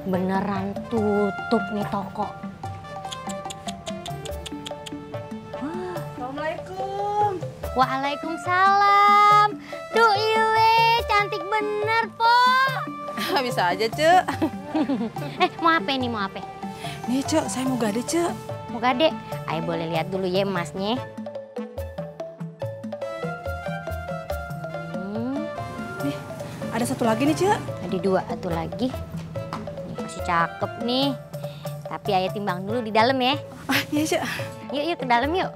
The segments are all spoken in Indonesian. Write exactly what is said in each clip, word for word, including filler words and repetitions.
Beneran tutup nih toko. Assalamualaikum. Waalaikumsalam. Duh Iwe, cantik bener, Po. Bisa aja, Cek. Eh, mau apa nih, mau apa? Nih, Cek, saya mau gade, Cek. Mau gade? Ayo boleh lihat dulu ya emasnya. Hmm. Nih, ada satu lagi nih, Cek. Ada dua, satu lagi. Ini masih cakep nih. Tapi ayah timbang dulu di dalam ya. Ah, iya, Cek. Yuk, yuk ke dalam yuk.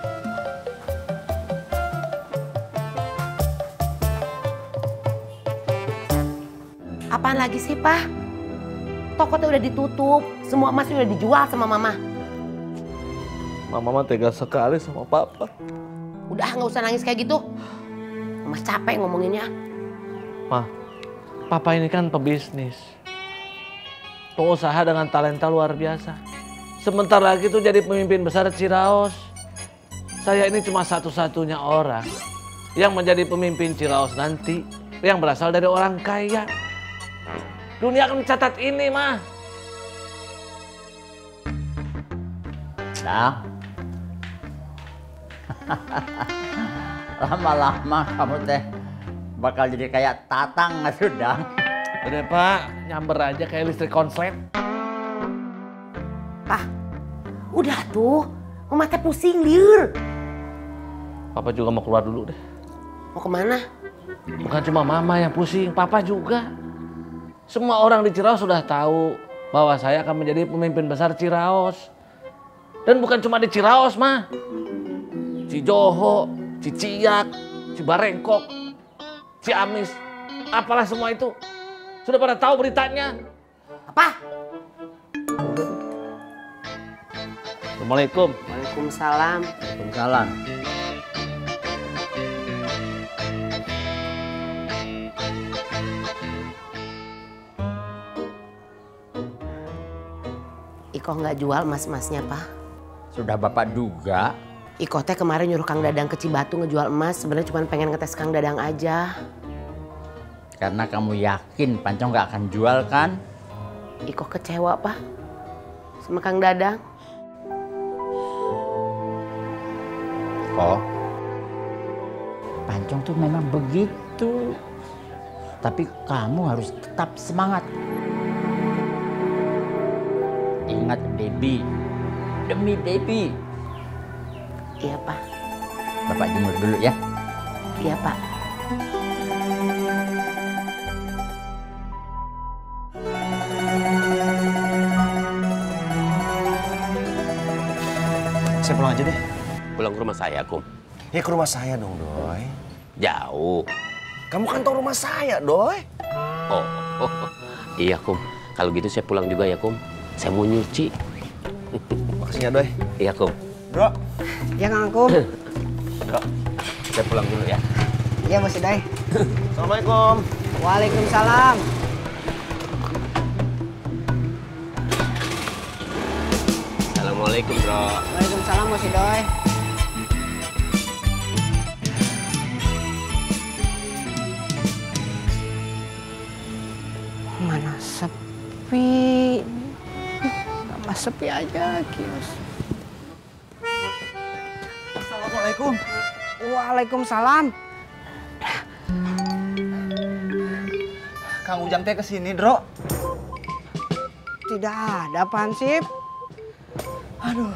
Apaan lagi sih, Pak? Toko tuh udah ditutup, semua emas udah dijual sama Mama. Mama mah tega sekali sama Papa. Udah nggak usah nangis kayak gitu. Mama capek ngomonginnya. Ma, Papa ini kan pebisnis. Pengusaha dengan talenta luar biasa. Sebentar lagi tuh jadi pemimpin besar Ciraos. Saya ini cuma satu-satunya orang yang menjadi pemimpin Ciraos nanti yang berasal dari orang kaya. Dunia akan mencatat ini, mah. Dang. Lama-lama kamu teh bakal jadi kayak Tatang nggak sudah? Udah, Pak, nyamber aja kayak listrik konslet. Pak, udah tuh. Mama teh pusing, liur. Papa juga mau keluar dulu deh. Mau kemana? Bukan cuma Mama yang pusing, Papa juga. Semua orang di Ciraos sudah tahu bahwa saya akan menjadi pemimpin besar Ciraos. Dan bukan cuma di Ciraos, mah. Cijoho, Ciciak, Cibarengkok, Ciamis, apalah semua itu. Sudah pada tahu beritanya. Apa? Assalamualaikum. Waalaikumsalam. Waalaikumsalam. Iko nggak jual emas-emasnya, Pak. Sudah Bapak duga? Iko teh kemarin nyuruh Kang Dadang ke Cibatu ngejual emas. Sebenarnya cuma pengen ngetes Kang Dadang aja. Karena kamu yakin Pancong nggak akan jual kan? Iko kecewa, Pak, sama Kang Dadang. Oh, Pancong tuh memang begitu. Tapi kamu harus tetap semangat. Ingat baby, demi baby. Iya, Pak. Bapak jemur dulu ya. Iya, Pak. Saya pulang aja deh. Pulang ke rumah saya, Kum. Ya ke rumah saya dong, Doy. Jauh. Kamu kan tahu rumah saya, Doy. Oh, oh, oh. Iya, Kum. Kalau gitu saya pulang juga ya, Kum. Saya mau nyuci. Makasih ya, Doy. Iya, Kum. Bro. Ya, Kang Kum. Bro, saya pulang dulu ya. Iya, Mas Idai. Assalamualaikum. Waalaikumsalam. Assalamualaikum, Bro. Waalaikumsalam, Mas Idai. Mana sepi. Tambah sepi aja kios. Assalamualaikum. Waalaikumsalam. Kang Ujang teh kesini, Bro. Tidak ada Pansip. Aduh.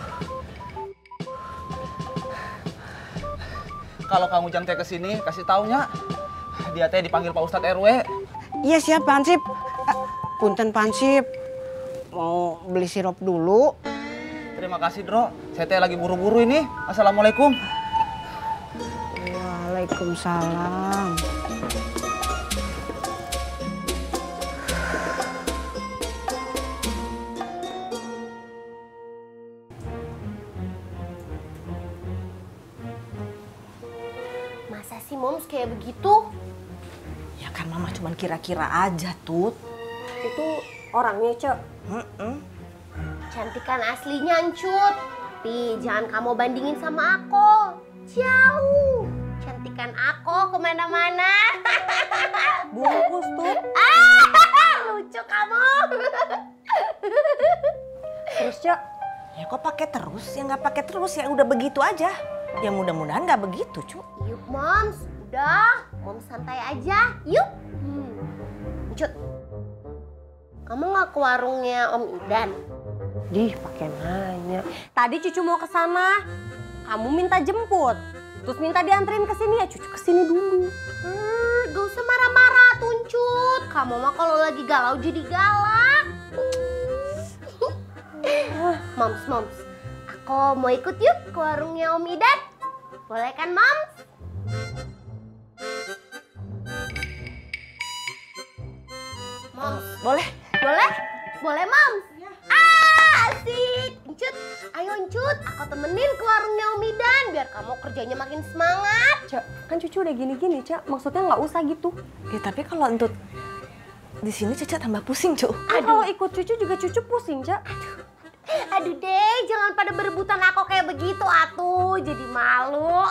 Kalau Kang Ujang teh kesini, kasih taunya. Dia teh dipanggil Pak Ustadz R W. Iya siap Pansip. Eh, punten Pansip. Mau beli sirup dulu. Terima kasih, Bro. Saya teh lagi buru-buru ini. Assalamualaikum. Waalaikumsalam. Masa sih Moms kayak begitu? Ya kan Mama cuma kira-kira aja, Tut. Itu orangnya, Cok. Heeh. Cantikan aslinya, Encut. Tapi jangan kamu bandingin sama aku. Jauh. Cantikan aku kemana-mana. Bungkus, Tut. Ah, lucu kamu. Cak. Ya kok pakai terus? Ya nggak pakai terus, ya udah begitu aja. Ya mudah-mudahan nggak begitu, Cu. Yuk Moms, udah. Moms santai aja, yuk. Hmm. Cut, kamu nggak ke warungnya Om Idan? Dih, pakai nanya. Tadi Cucu mau ke sana, kamu minta jemput. Terus minta dianterin ke sini, ya Cucu ke sini dulu. Hmm, gak usah marah-marah, Tuncut. Kamu mah kalau lagi galau jadi galak. Moms, Moms, aku mau ikut yuk ke warungnya Om Idan. Boleh kan, Moms? Moms, Boleh? boleh? Boleh, Moms? Ah, asik. Encut, ayo Encut, aku temenin ke warungnya Om Idan biar kamu kerjanya makin semangat. Cak, kan Cucu udah gini-gini, Cak. Maksudnya nggak usah gitu. Ya tapi kalau Entut di sini Caca tambah pusing, Cu. Kan kalau ikut Cucu juga Cucu pusing, Cak. Aduh deh, jangan pada berebutan aku kayak begitu atuh, jadi malu.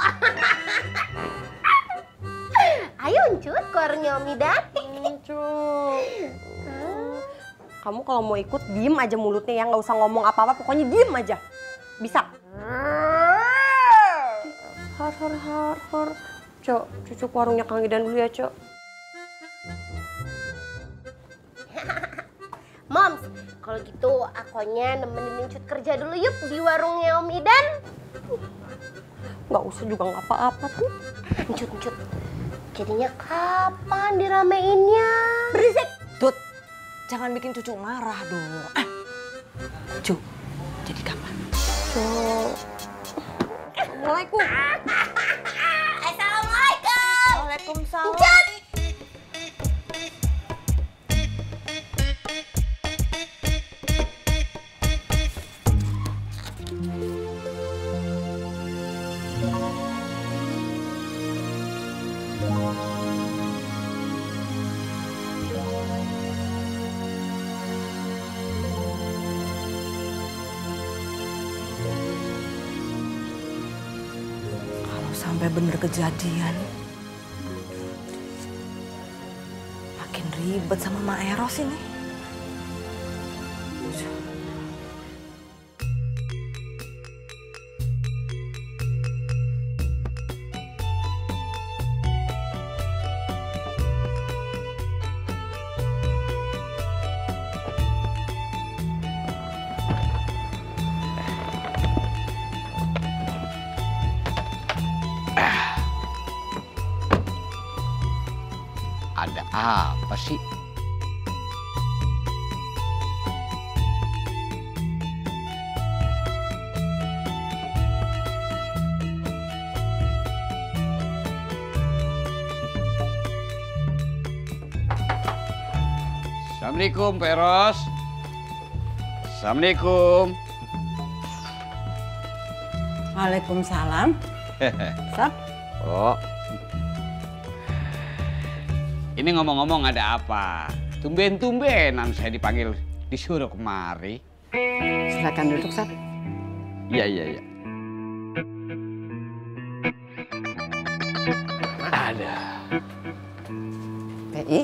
Ayo Encut, ke warungnya Om Idan. Encut. Kamu kalau mau ikut diem aja mulutnya ya, nggak usah ngomong apa-apa, pokoknya diem aja. Bisa? Har har har har. Cok, Cucu ke warungnya Kang Idan dulu ya, Cok. Moms, kalau gitu akunya nemenin Encut kerja dulu yuk di warungnya Om Idan. Nggak usah juga nggak apa-apa tuh. Encut, Encut. Jadinya kapan dirameinnya? Berisik. Tut, jangan bikin Cucu marah dong. Ah. Cu, jadi kapan? Cok. Assalamualaikum. Assalamualaikum. Waalaikumsalam. Encut. Sampai bener kejadian. Makin ribet sama Mak Eros ini. Ada apa sih? Assalamualaikum, Pak Eros. Assalamualaikum. Waalaikumsalam. Sap. Oh. Ini ngomong-ngomong ada apa? Tumben-tumbenan saya dipanggil, disuruh kemari. Silakan duduk, Sap. Iya, iya, iya. Ada. P I.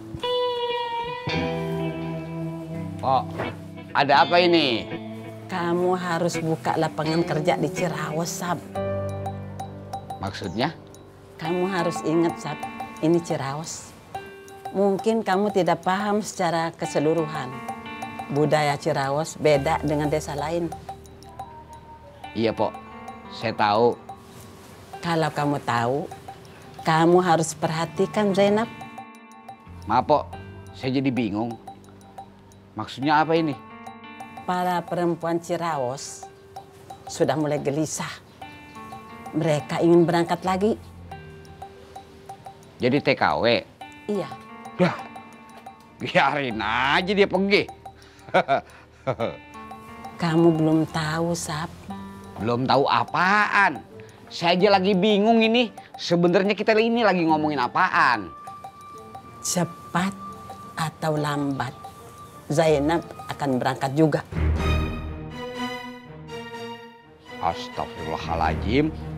Oh, ada apa ini? Kamu harus buka lapangan kerja di Ciraos, Sap. Maksudnya? Kamu harus ingat, Sap, ini Ciraos. Mungkin kamu tidak paham secara keseluruhan. Budaya Ciraos beda dengan desa lain. Iya, Pok. Saya tahu. Kalau kamu tahu, kamu harus perhatikan Zainab. Maaf, Pok. Saya jadi bingung. Maksudnya apa ini? Para perempuan Ciraos sudah mulai gelisah. Mereka ingin berangkat lagi. Jadi T K W? Iya. Lah, biarin aja dia pergi. Kamu belum tahu, Sap. Belum tahu apaan. Saya aja lagi bingung ini. Sebenarnya kita ini lagi ngomongin apaan. Cepat atau lambat, Zainab akan berangkat juga. Astagfirullahaladzim.